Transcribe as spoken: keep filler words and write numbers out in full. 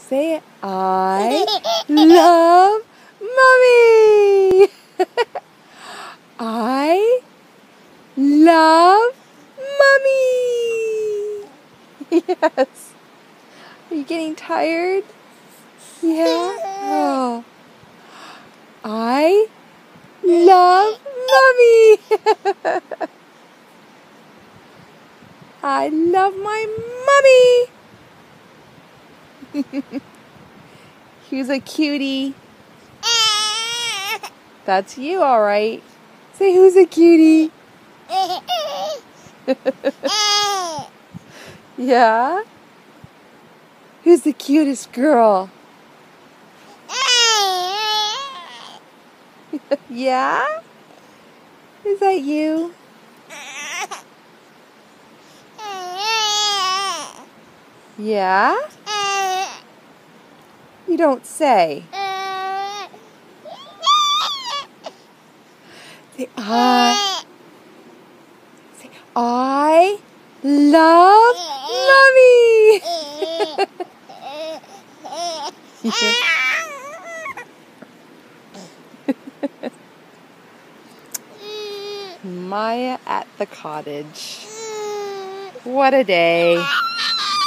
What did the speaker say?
Say it. I love Mommy. I love Mommy. Yes. Are you getting tired? Yeah. Oh. I love Mommy. I love my Mommy. Who's a cutie? That's you, all right. Say, who's a cutie? Yeah? Who's the cutest girl? Yeah? Is that you? Yeah? You don't say. Say, I. Say, I love Mommy. Mya at the cottage. What a day.